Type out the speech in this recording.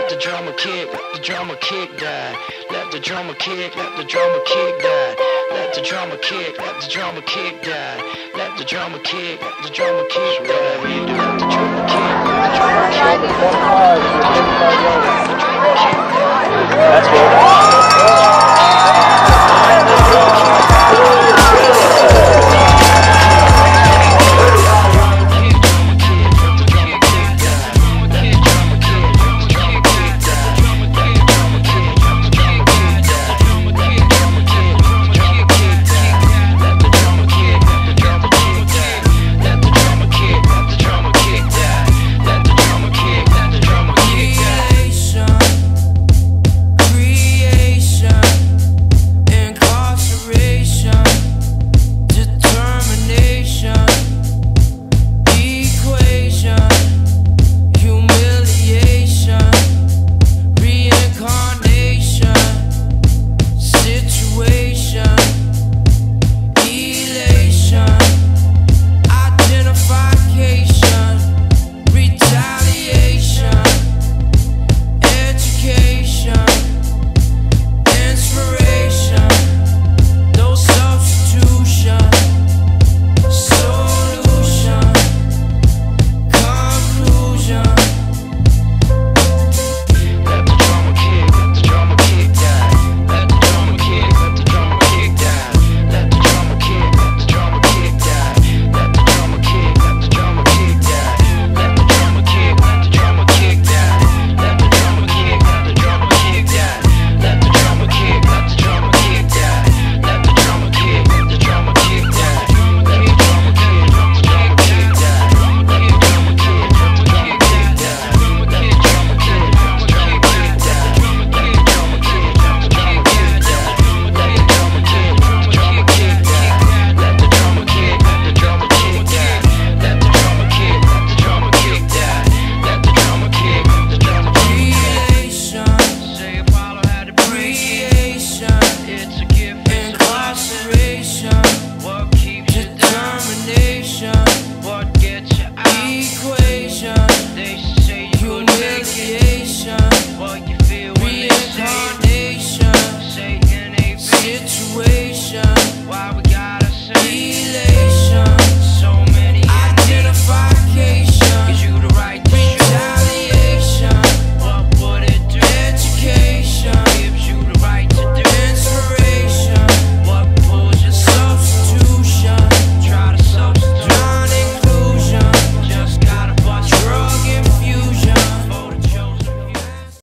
the drummer kick, let the drummer kick die. Let the drummer kick, let the drummer kick die. Let the drummer kick, let the drummer kick die. Let the drummer kick, let the drummer kick die. Let the drummer kick, let the drummer kick die.